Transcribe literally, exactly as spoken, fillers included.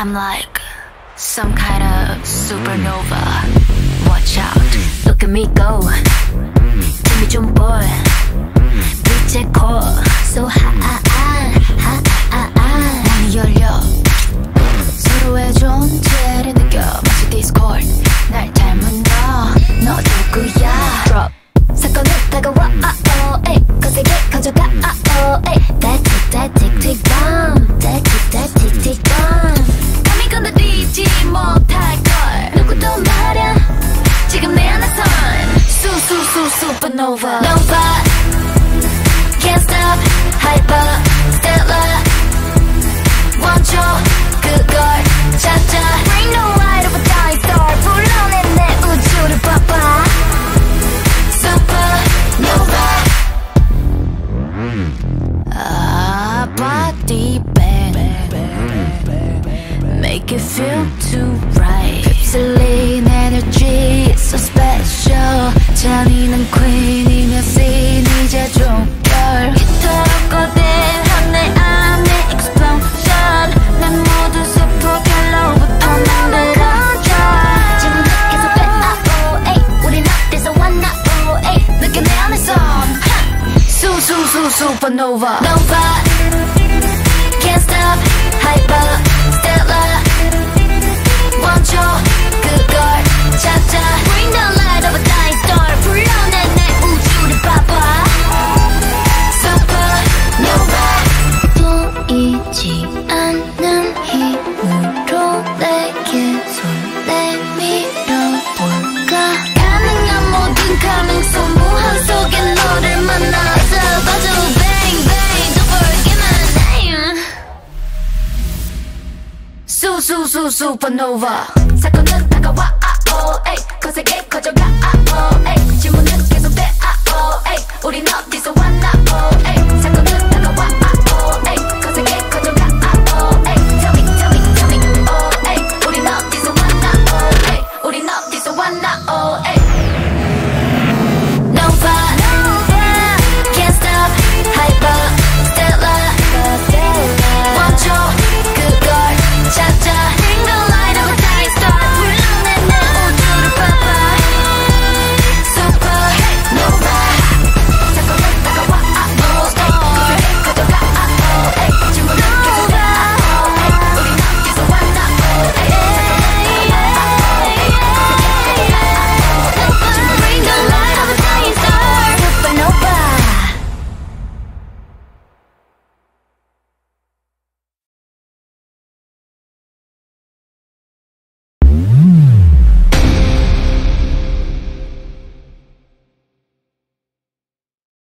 I'm like some kind of supernova. Watch out, look at me go. 힘이 좀 보여. 빛의 core so hot. 문이 열려. 서로의 존재를 느껴. 마치 Discord. 날 닮은 너, 너 누구야? Drop. 사건은 다가와. Oh, 에이. 거세게 커져가. Oh, 에이. That tick, that tick, tick bomb. That tick, that tick, tick bomb. 감히 건드리지 못할걸. 누구도 말야. 지금 내 안에선 수수수 supernova. Nova. Can't stop. Hyper. Stellar. 원초 그걸 찾아. Bring the light of a dying star. 불러내 내 우주를 봐봐. Supernova. Ah, body bang. Make it feel too right. 휩쓸린 energy so special. 잔인한 queen이며 scene 이제 종결. 이토록 거대한 내 안에 explosion. 내 모든 superhel로부터 만들어져. 지금 계속 돼. Oh, ay. 우린 어디서 왔나? Oh, ay. 느껴 내 안에선 수수수 supernova. Nova. Can't stop. Hyper. Stellar. 원초 그걸 찾아. Bring the light of a dying star. 불러내 내 우주를 봐봐. Supernova. 보이지 않는 힘으로 내게 손 내밀어볼까. 가능한 모든 가능성 무한 속에 너를 만나서 봐줘. Bang bang don't forget my name. 수수수 supernova. 사건은 다가와. Oh, ay. 거세게 커져가. Oh, ay. 질문은 계속돼. Oh, ay. 우린 어디서 왔나?